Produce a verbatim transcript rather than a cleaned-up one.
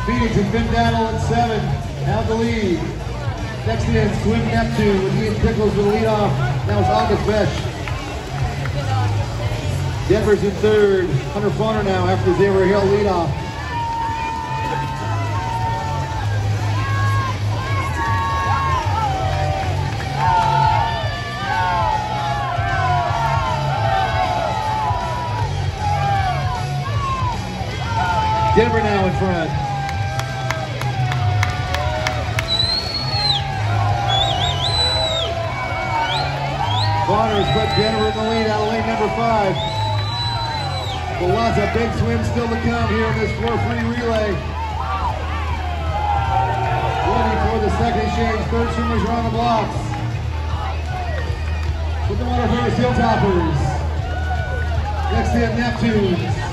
Phoenix and Finn Daniel in seven, have the lead. Next in, Swim Neptune with Ian Pickles with the lead off. Now it's August Besh. Denver's in third, Hunter Foner now after the Xavier Hill lead off. Denver now in front. Bonner has put Denver in the lead out of lane number five. But lots of big swims still to come here in this four free relay. Ready for the second change. Third swimmers are on the blocks. With the water first, Hilltoppers. Next in, Neptune.